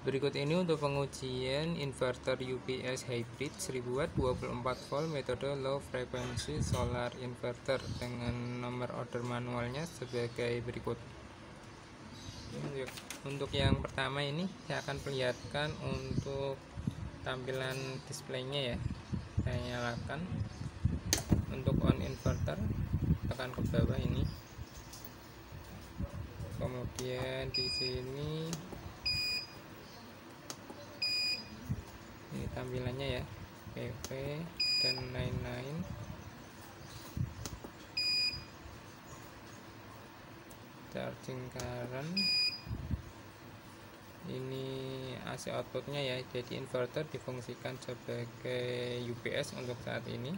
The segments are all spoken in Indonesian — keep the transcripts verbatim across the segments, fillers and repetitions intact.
Berikut ini untuk pengujian inverter U P S hybrid seribu watt dua puluh empat volt metode low frequency solar inverter dengan nomor order manualnya sebagai berikut. Untuk yang pertama ini saya akan perlihatkan untuk tampilan displaynya ya. Saya nyalakan. Untuk on inverter tekan ke bawah ini. Kemudian di sini ini tampilannya ya, P V dan lain-lain. Charging current, ini A C outputnya ya, jadi inverter difungsikan sebagai U P S untuk saat ini.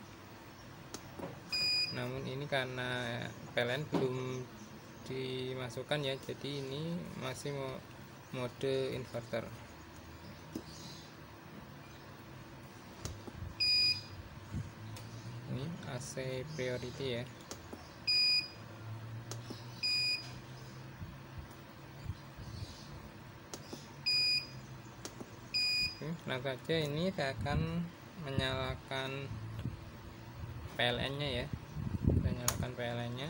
Namun ini karena P L N belum dimasukkan ya, jadi ini masih mode inverter. Ini A C priority ya. Nah saja ini saya akan menyalakan P L N nya ya. Saya nyalakan P L N nya.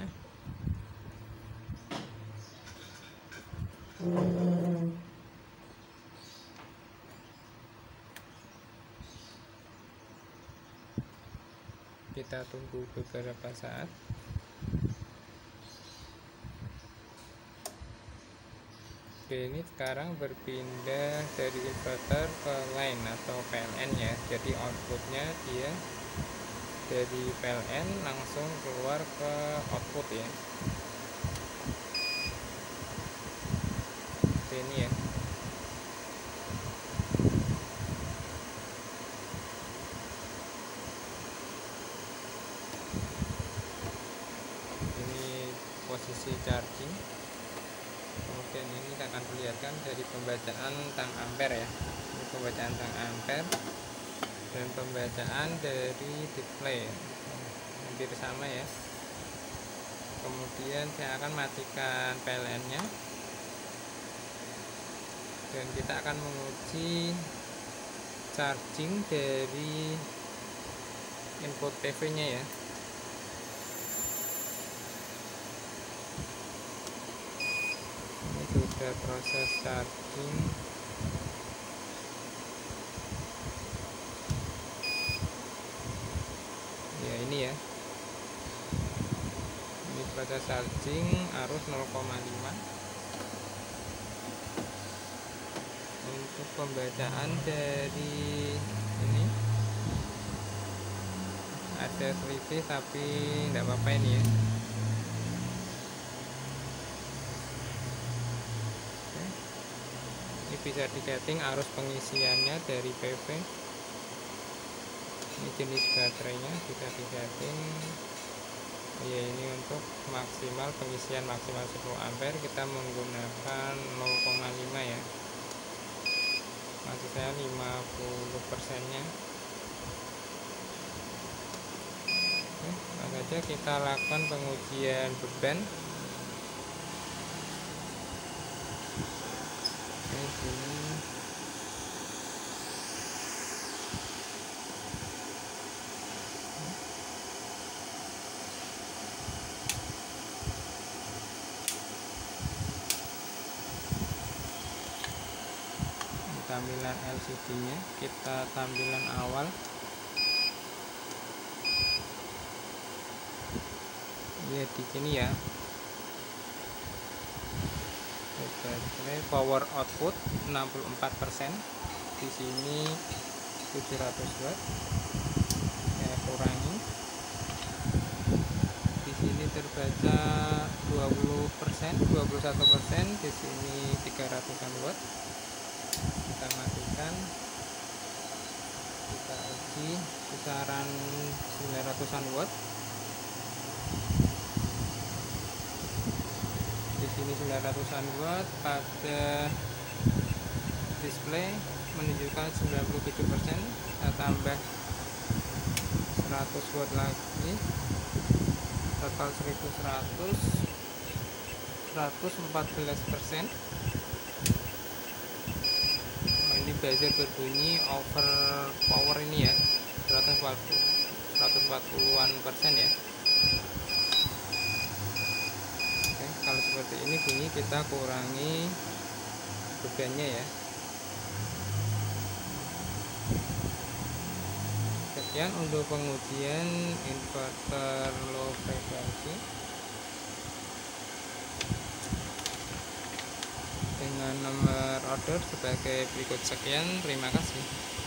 Kita tunggu beberapa saat. Oke, ini sekarang berpindah dari inverter ke line atau P L N ya. Jadi outputnya dia dari P L N langsung keluar ke output ya. Oke, ini ya. Ini posisi charging. Kemudian ini kita akan perlihatkan dari pembacaan tang ampere ya. Ini pembacaan tang ampere dan pembacaan dari display hampir sama ya. Kemudian saya akan matikan P L N nya dan kita akan menguji charging dari input P V nya ya. Sudah proses charging. Ya ini ya. Ini proses charging arus nol koma lima. Untuk pembacaan dari ini ada selisih tapi tidak apa-apa ini ya. Ini bisa disetting arus pengisiannya dari P V. Ini jenis baterainya bisa disetting. Ya ini untuk maksimal pengisian maksimal sepuluh ampere kita menggunakan nol koma lima ya. Maksud saya lima puluh persennya. Oke, langsung saja kita lakukan pengujian beban. Tampilan L C D nya kita tampilan awal ya, di sini ya. Power output enam puluh empat persen, di sini tujuh ratus watt. Saya kurangi. Di sini terbaca dua puluh persen, dua puluh satu persen, di sini tiga ratusan watt. Kita matikan. Kita uji kisaran sembilan ratusan watt. Di sini sembilan ratusan watt, pada display menunjukkan sembilan puluh tujuh persen. Kita tambah seratus watt lagi, total seribu seratus, seratus empat belas persen. buzzer berbunyi over power ini ya, seratus empat puluhan persen ya. Oke, kalau seperti ini bunyi, kita kurangi bebannya ya. Sekian untuk pengujian inverter low frekuensi dengan nomor order sebagai berikut. Sekian, terima kasih.